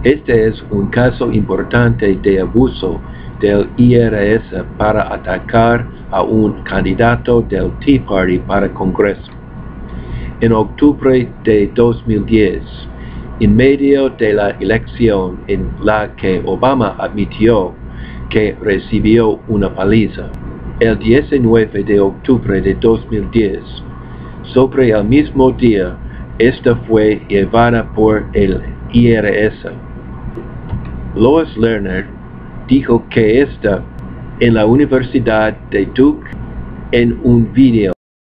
Este es un caso importante de abuso del IRS para atacar a un candidato del Tea Party para Congreso. En octubre de 2010, en medio de la elección en la que Obama admitió que recibió una paliza, el 19 de octubre de 2010, sobre el mismo día, esta fue llevada por el IRS. Lois Lerner dijo que está en la Universidad de Duke en un video.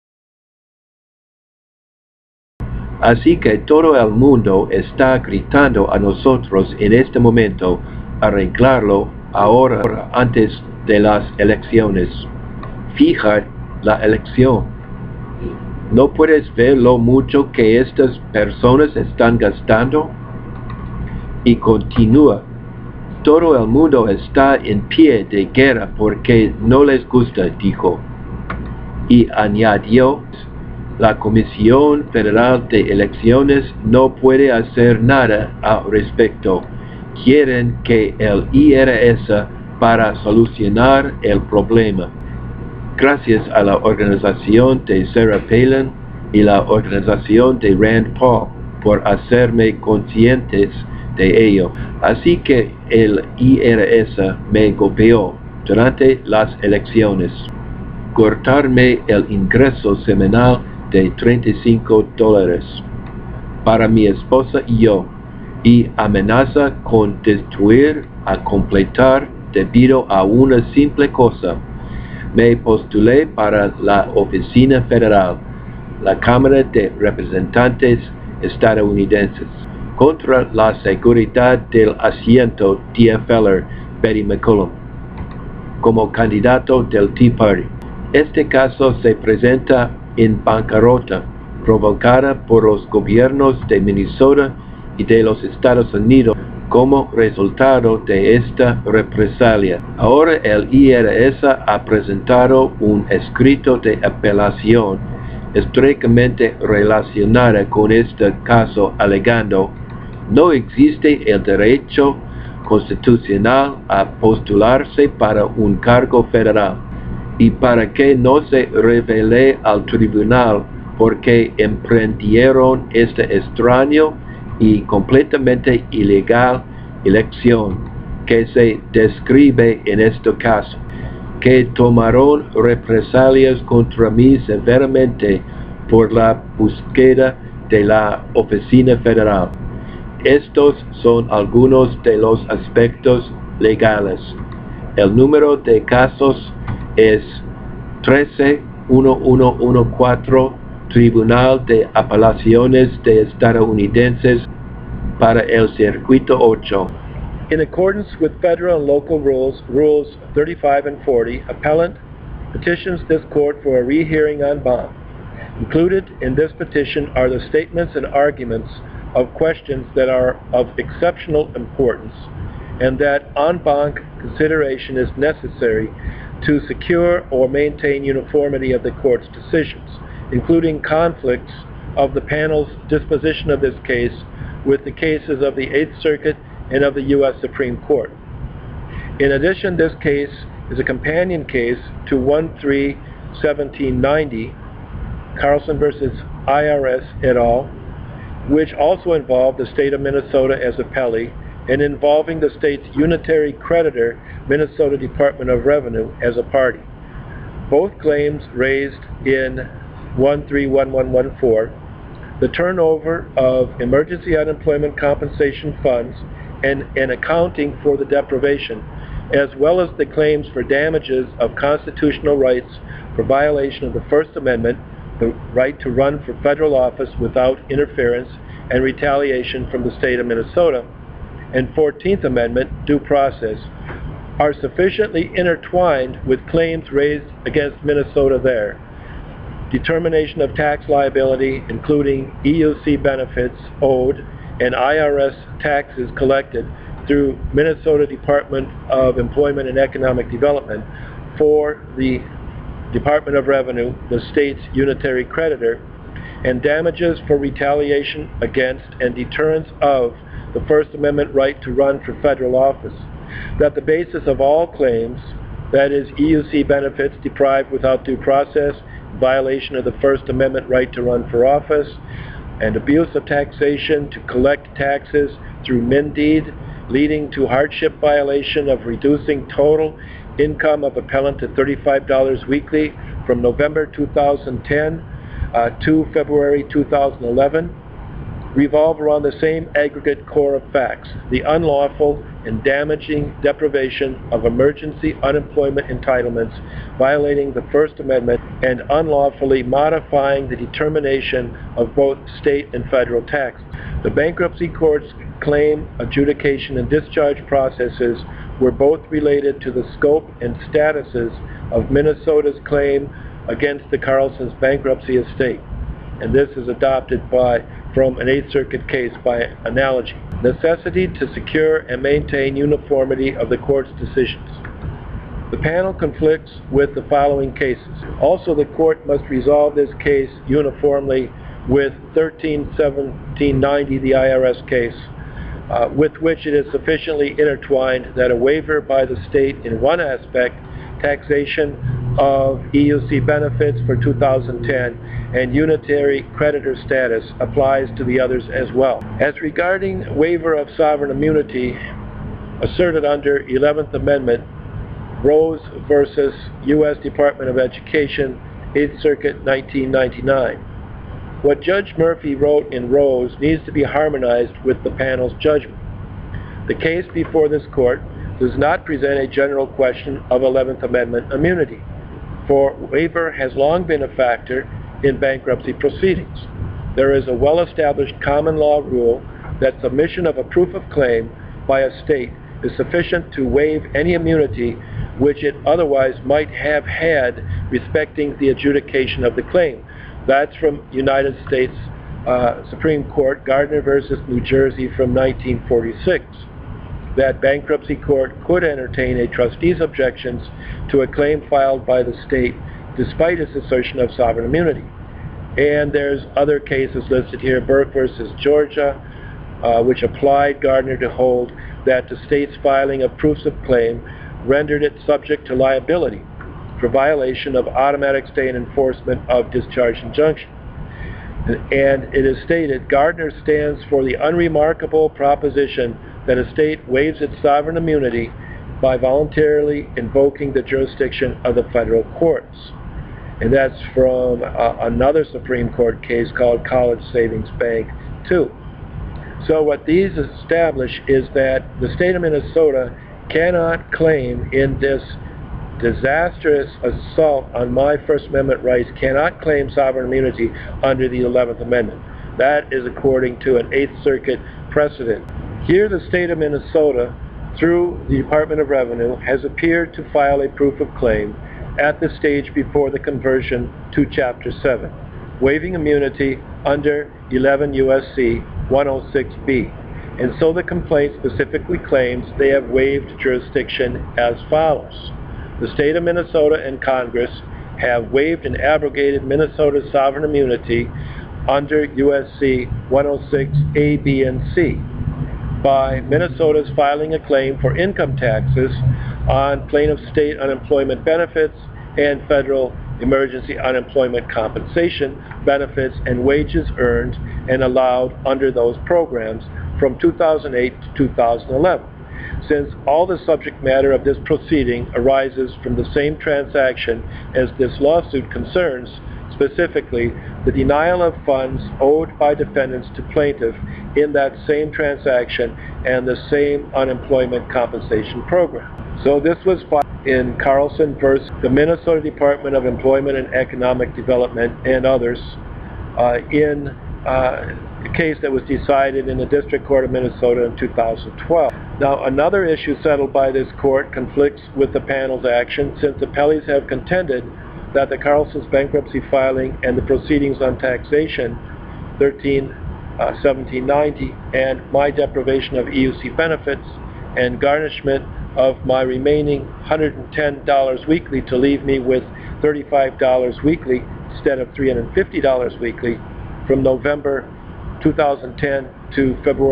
Así que todo el mundo está gritando a nosotros en este momento arreglarlo ahora antes de las elecciones. Fija la elección. ¿No puedes ver lo mucho que estas personas están gastando? Y continúa. Todo el mundo está en pie de guerra porque no les gusta, dijo. Y añadió, la Comisión Federal de Elecciones no puede hacer nada al respecto. Quieren que el IRS para solucionar el problema. Gracias a la organización de Sarah Palin y la organización de Rand Paul por hacerme conscientes de ello. Así que el IRS me golpeó durante las elecciones. Cortarme el ingreso semanal de $35 para mi esposa y yo, y amenaza con destruir a completar debido a una simple cosa. Me postulé para la oficina federal, la Cámara de Representantes estadounidenses, contra la seguridad del asiento TFLer Betty McCollum, como candidato del Tea Party. Este caso se presenta en bancarrota provocada por los gobiernos de Minnesota y de los Estados Unidos como resultado de esta represalia. Ahora el IRS ha presentado un escrito de apelación estrechamente relacionada con este caso, alegando no existe el derecho constitucional a postularse para un cargo federal y para que no se revele al tribunal porque emprendieron este extraño y completamente ilegal elección que se describe en este caso, que tomaron represalias contra mí severamente por la búsqueda de la oficina federal. Estos son algunos de los aspectos legales. El número de casos es 13-1114, Tribunal de Apelaciones de Estadounidenses para el Circuito 8. In accordance with federal and local rules, Rules 35 and 40, appellant petitions this court for a rehearing en banc. Included in this petition are the statements and arguments of questions that are of exceptional importance, and that en banc consideration is necessary to secure or maintain uniformity of the court's decisions, including conflicts of the panel's disposition of this case with the cases of the Eighth Circuit and of the U.S. Supreme Court. In addition, this case is a companion case to 1-3-1790, Carlson versus IRS et al., which also involved the state of Minnesota as appellee and involving the state's unitary creditor, Minnesota Department of Revenue, as a party. Both claims raised in 1-3-1114, the turnover of emergency unemployment compensation funds and accounting for the deprivation, as well as the claims for damages of constitutional rights for violation of the First Amendment, the right to run for federal office without interference and retaliation from the state of Minnesota, and 14th Amendment due process, are sufficiently intertwined with claims raised against Minnesota there. Determination of tax liability, including EUC benefits owed and IRS taxes collected through Minnesota Department of Employment and Economic Development for the Department of Revenue, the state's unitary creditor, and damages for retaliation against and deterrence of the First Amendment right to run for federal office, that the basis of all claims, that is, EUC benefits deprived without due process, violation of the First Amendment right to run for office, and abuse of taxation to collect taxes through min-deed, leading to hardship violation of reducing total income of appellant to $35 weekly from November 2010 to February 2011, revolve around the same aggregate core of facts: the unlawful and damaging deprivation of emergency unemployment entitlements, violating the First Amendment, and unlawfully modifying the determination of both state and federal taxes. The bankruptcy court's claim, adjudication, and discharge processes were both related to the scope and statuses of Minnesota's claim against the Carlson's bankruptcy estate, and this is adopted from an Eighth Circuit case by analogy. Necessity to secure and maintain uniformity of the court's decisions. The panel conflicts with the following cases. Also, the court must resolve this case uniformly with 13-1790, the IRS case, with which it is sufficiently intertwined that a waiver by the state in one aspect, taxation of EUC benefits for 2010, and unitary creditor status applies to the others as well. As regarding waiver of sovereign immunity asserted under 11th Amendment, Rose versus U.S. Department of Education, 8th Circuit, 1999. What Judge Murphy wrote in Rose needs to be harmonized with the panel's judgment. The case before this court does not present a general question of 11th Amendment immunity, for waiver has long been a factor in bankruptcy proceedings. There is a well-established common law rule that submission of a proof of claim by a state is sufficient to waive any immunity which it otherwise might have had respecting the adjudication of the claim. That's from United States Supreme Court, Gardner versus New Jersey from 1946. That bankruptcy court could entertain a trustee's objections to a claim filed by the state despite its assertion of sovereign immunity. And there's other cases listed here, Burke versus Georgia, which applied Gardner to hold that the state's filing of proofs of claim rendered it subject to liability for violation of automatic stay and enforcement of discharge injunction. And it is stated, Gardner stands for the unremarkable proposition that a state waives its sovereign immunity by voluntarily invoking the jurisdiction of the federal courts. And that's from another Supreme Court case called College Savings Bank 2. So what these establish is that the state of Minnesota cannot claim in this disastrous assault on my First Amendment rights, cannot claim sovereign immunity under the 11th Amendment. That is according to an Eighth Circuit precedent. Here the state of Minnesota, through the Department of Revenue, has appeared to file a proof of claim at the stage before the conversion to Chapter 7, waiving immunity under 11 U.S.C. 106B. And so the complaint specifically claims they have waived jurisdiction as follows. The state of Minnesota and Congress have waived and abrogated Minnesota's sovereign immunity under U.S.C. 106 A, B, and C by Minnesota's filing a claim for income taxes on plaintiff state unemployment benefits and federal emergency unemployment compensation benefits and wages earned and allowed under those programs from 2008 to 2011. Since all the subject matter of this proceeding arises from the same transaction as this lawsuit concerns, specifically the denial of funds owed by defendants to plaintiff in that same transaction and the same unemployment compensation program. So this was filed in Carlson versus the Minnesota Department of Employment and Economic Development and others in a case that was decided in the District Court of Minnesota in 2012. Now, another issue settled by this court conflicts with the panel's action, since appellees have contended that the Carlson's bankruptcy filing and the proceedings on taxation, 1790, and my deprivation of EUC benefits and garnishment of my remaining $110 weekly to leave me with $35 weekly instead of $350 weekly from November 2010 to February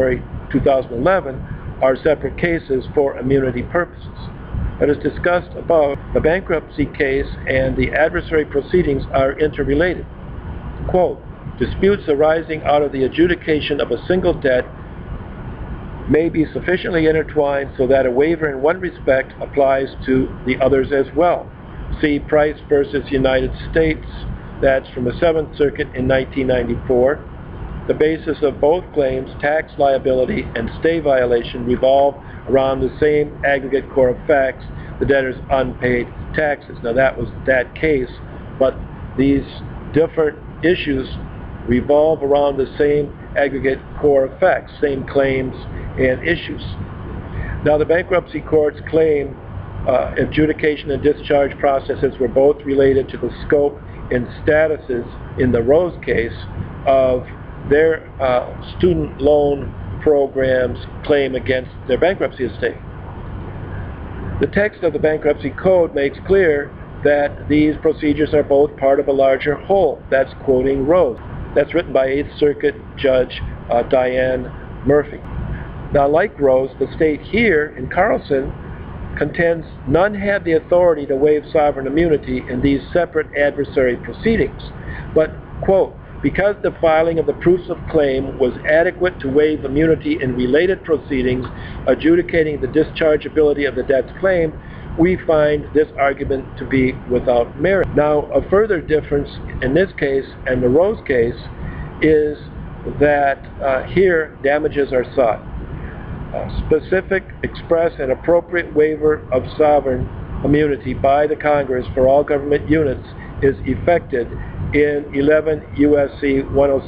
2011 are separate cases for immunity purposes. As discussed above, the bankruptcy case and the adversary proceedings are interrelated. Quote, disputes arising out of the adjudication of a single debt may be sufficiently intertwined so that a waiver in one respect applies to the others as well. See Price versus United States, that's from the 7th Circuit in 1994. The basis of both claims, tax liability and stay violation, revolve around the same aggregate core of facts, the debtor's unpaid taxes. Now that was that case, but these different issues revolve around the same aggregate core of facts, same claims and issues. Now the bankruptcy court's claim adjudication and discharge processes were both related to the scope and statuses in the Rose case of their student loan program's claim against their bankruptcy estate. The text of the bankruptcy code makes clear that these procedures are both part of a larger whole. That's quoting Rose. That's written by 8th Circuit Judge Diane Murphy. Now, like Rose, the state here in Carlson contends none had the authority to waive sovereign immunity in these separate adversary proceedings. But, quote, because the filing of the proofs of claim was adequate to waive immunity in related proceedings adjudicating the dischargeability of the debt's claim, we find this argument to be without merit. Now, a further difference in this case and the Rose case is that here damages are sought. Specific, express, and appropriate waiver of sovereign immunity by the Congress for all government units is effected in 11 U.S.C.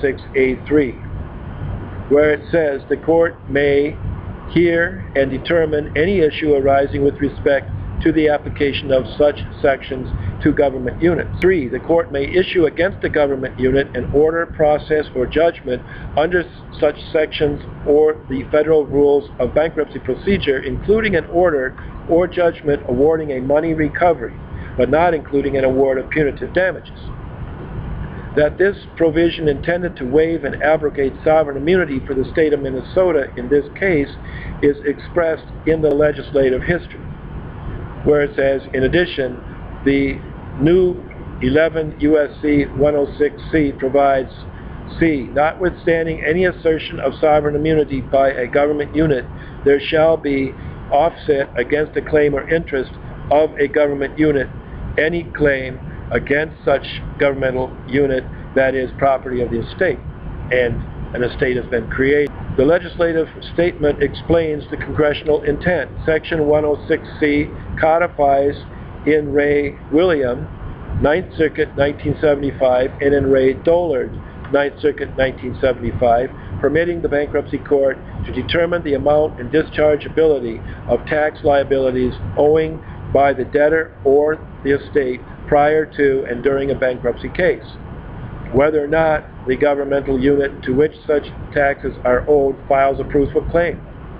106A3, where it says the court may hear and determine any issue arising with respect to the application of such sections to government units. 3. The court may issue against a government unit an order, process, or judgment under such sections or the federal rules of bankruptcy procedure, including an order or judgment awarding a money recovery, but not including an award of punitive damages. That this provision intended to waive and abrogate sovereign immunity for the state of Minnesota in this case is expressed in the legislative history, where it says, in addition, the new 11 U.S.C. 106C provides, C, notwithstanding any assertion of sovereign immunity by a government unit, there shall be offset against a claim or interest of a government unit any claim against such governmental unit that is property of the estate, and an estate has been created. The legislative statement explains the congressional intent. Section 106C codifies in Ray William, 9th Circuit, 1975, and in Ray Dollard, 9th Circuit, 1975, permitting the bankruptcy court to determine the amount and dischargeability of tax liabilities owing by the debtor or the estate prior to and during a bankruptcy case, whether or not the governmental unit to which such taxes are owed files a proof of claim.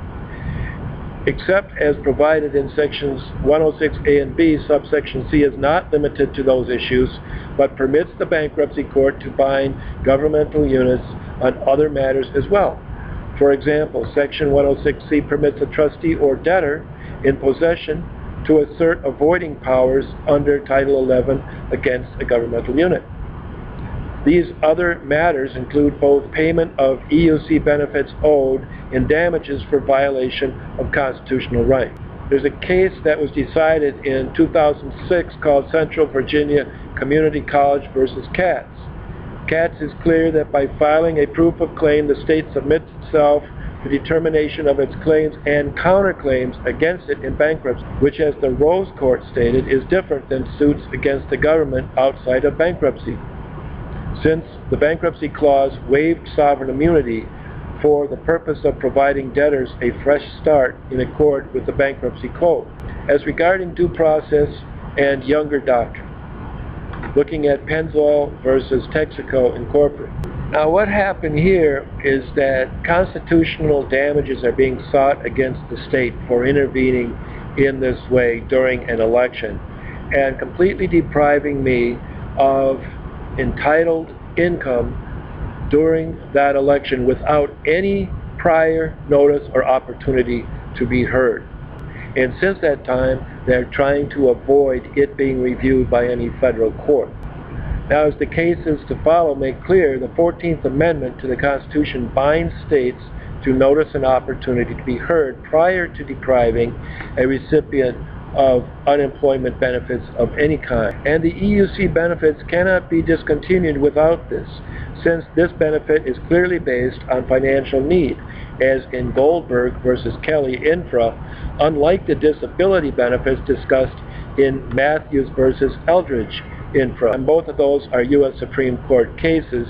Except as provided in sections 106A and B, subsection C is not limited to those issues, but permits the bankruptcy court to bind governmental units on other matters as well. For example, section 106C permits a trustee or debtor in possession to assert avoiding powers under Title 11 against a governmental unit. These other matters include both payment of EUC benefits owed and damages for violation of constitutional right. There's a case that was decided in 2006 called Central Virginia Community College versus Katz. Katz is clear that by filing a proof of claim, the state submits itself to determination of its claims and counterclaims against it in bankruptcy, which, as the Rose Court stated, is different than suits against the government outside of bankruptcy, since the bankruptcy clause waived sovereign immunity for the purpose of providing debtors a fresh start in accord with the bankruptcy code. As regarding due process and Younger doctrine, looking at Pennzoil versus Texaco Incorporated. Now, what happened here is that constitutional damages are being sought against the state for intervening in this way during an election and completely depriving me of entitled income during that election without any prior notice or opportunity to be heard. And since that time, they're trying to avoid it being reviewed by any federal court. Now, as the cases to follow make clear, the 14th Amendment to the Constitution binds states to notice an opportunity to be heard prior to depriving a recipient of unemployment benefits of any kind. And the EUC benefits cannot be discontinued without this, since this benefit is clearly based on financial need, as in Goldberg versus Kelly Infra, unlike the disability benefits discussed in Matthews versus Eldridge Infra. And both of those are U.S. Supreme Court cases,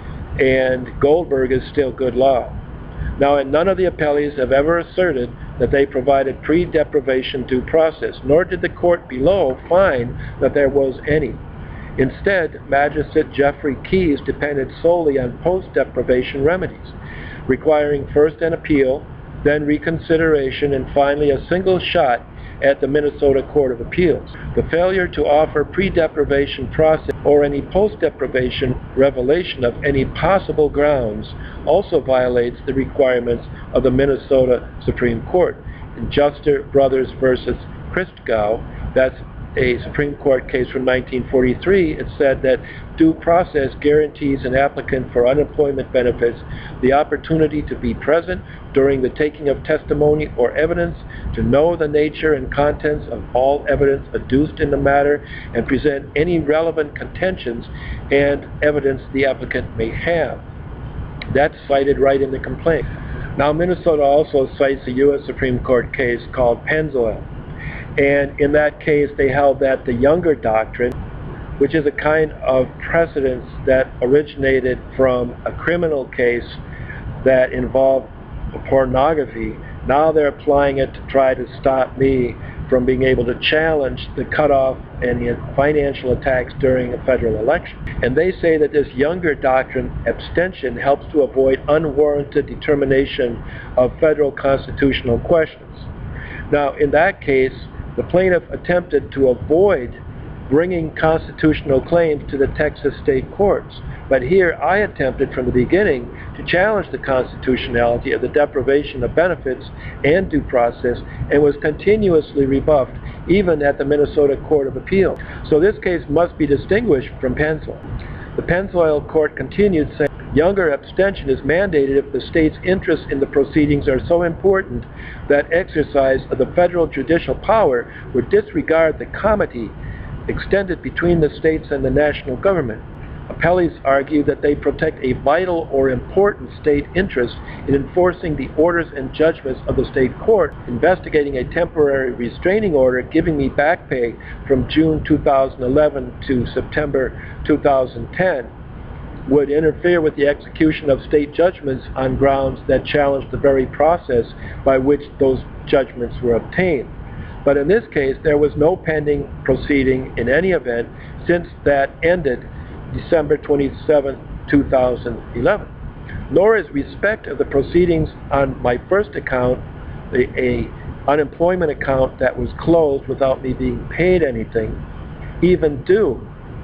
and Goldberg is still good law. Now, and none of the appellees have ever asserted that they provided pre-deprivation due process, nor did the court below find that there was any. Instead, Magistrate Jeffrey Keyes depended solely on post-deprivation remedies, requiring first an appeal, then reconsideration, and finally a single shot at the Minnesota Court of Appeals. The failure to offer pre-deprivation process or any post-deprivation revelation of any possible grounds also violates the requirements of the Minnesota Supreme Court. In Juster Brothers versus Christgau, that's a Supreme Court case from 1943, it said that due process guarantees an applicant for unemployment benefits the opportunity to be present during the taking of testimony or evidence, to know the nature and contents of all evidence adduced in the matter, and present any relevant contentions and evidence the applicant may have. That's cited right in the complaint. Now, Minnesota also cites a U.S. Supreme Court case called Pennzoil. And in that case, they held that the Younger Doctrine, which is a kind of precedence that originated from a criminal case that involved pornography, now they're applying it to try to stop me from being able to challenge the cutoff and the financial attacks during a federal election. And they say that this Younger Doctrine abstention helps to avoid unwarranted determination of federal constitutional questions. Now, in that case, the plaintiff attempted to avoid bringing constitutional claims to the Texas state courts. But here I attempted from the beginning to challenge the constitutionality of the deprivation of benefits and due process, and was continuously rebuffed even at the Minnesota Court of Appeals. So this case must be distinguished from Pennzoil. The Pennzoil court continued saying, Younger abstention is mandated if the state's interests in the proceedings are so important that exercise of the federal judicial power would disregard the comity extended between the states and the national government. Appellees argue that they protect a vital or important state interest in enforcing the orders and judgments of the state court. Investigating a temporary restraining order giving me back pay from June 2011 to September 2010 would interfere with the execution of state judgments on grounds that challenge the very process by which those judgments were obtained. But in this case, there was no pending proceeding in any event since that ended December 27, 2011. Nor is respect of the proceedings on my first account, a unemployment account that was closed without me being paid anything, even due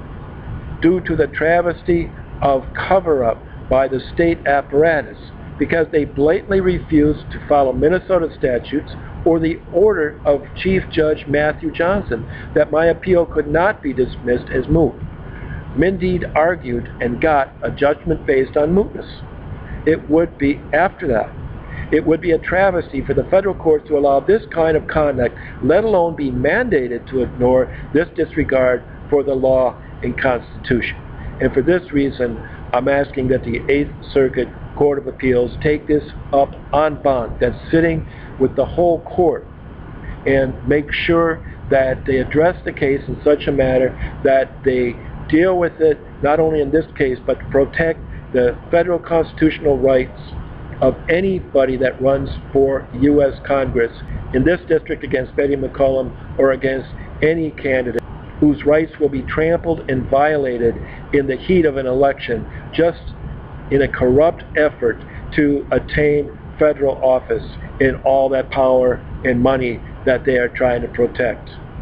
to the travesty of cover-up by the state apparatus, because they blatantly refused to follow Minnesota statutes or the order of Chief Judge Matthew Johnson that my appeal could not be dismissed as moot. Mindeed argued and got a judgment based on mootness. It would be, after that, it would be a travesty for the federal courts to allow this kind of conduct, let alone be mandated to ignore this disregard for the law and Constitution. And for this reason, I'm asking that the 8th Circuit Court of Appeals take this up en banc, that's sitting with the whole court, and make sure that they address the case in such a manner that they deal with it, not only in this case, but to protect the federal constitutional rights of anybody that runs for U.S. Congress in this district against Betty McCollum or against any candidate whose rights will be trampled and violated in the heat of an election, just in a corrupt effort to attain federal office and all that power and money that they are trying to protect.